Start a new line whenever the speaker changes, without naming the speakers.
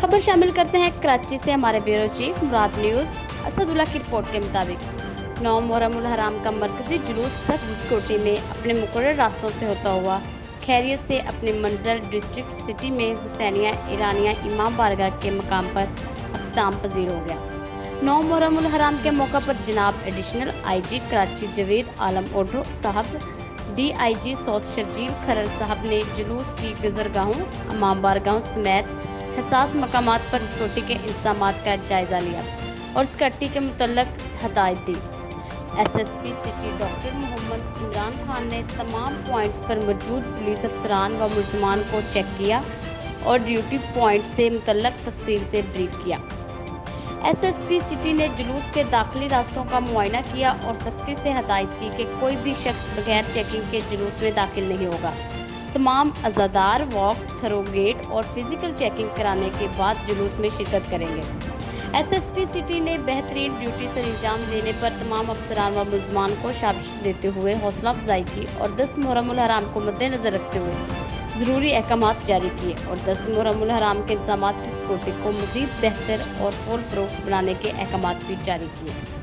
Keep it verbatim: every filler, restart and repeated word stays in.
खबर शामिल करते हैं कराची से हमारे bureau chief Murad news Asadullah की रिपोर्ट के मुताबिक नौ मुहर्रम उल हराम का मरकजी जुलूस सख्त सिक्योरिटी में अपने मुकर्रर रास्तों से होता हुआ खैरियत से अपने मंजर डिस्ट्रिक्ट सिटी में हुसैनिया ईरानिया इमाम बारगाह के मकाम पर अख्ताम पजीर हो गया। नौ मुहर्रम उल हराम के मौका पर जनाब additional I G Karachi Javed Alam Odho साहब, D I G south Sharjeel Kharal साहब ने जुलूस की गुजरगाहों इमाम बारगाहों समेत हसास मकामात पर सिक्योरिटी के इंतजामात का जायजा लिया और सिक्योरिटी के मुतल्लक हदायत दी। S S P city doctor Mohammad Imran Khan ने तमाम पॉइंट्स पर मौजूद पुलिस अफसरान व मुलजमान को चेक किया और ड्यूटी पॉइंट से मुतल्लक तफसील से ब्रीफ किया। एस एस पी सिटी ने जुलूस के दाखिली रास्तों का मुआयना किया और सख्ती से हदायत की कि कोई भी शख्स बगैर चेकिंग के जुलूस में दाखिल नहीं होगा। तमाम अज़ादार वॉक थरो गेट और फिजिकल चेकिंग कराने के बाद जुलूस में शिरकत करेंगे। एस एस पी सिटी ने बेहतरीन ड्यूटी सर अंजाम देने पर तमाम अफसरान व मुलजमान को शाबाश देते हुए हौसला अफजाई की और दस मुहर्रम उल हराम को मद्देनजर रखते हुए ज़रूरी अहकामात जारी किए और दस मुहर्रम उल हराम के इंतजामात की सिक्योरिटी को मज़ीद बेहतर और फुल प्रूफ बनाने के अहकामात भी जारी किए।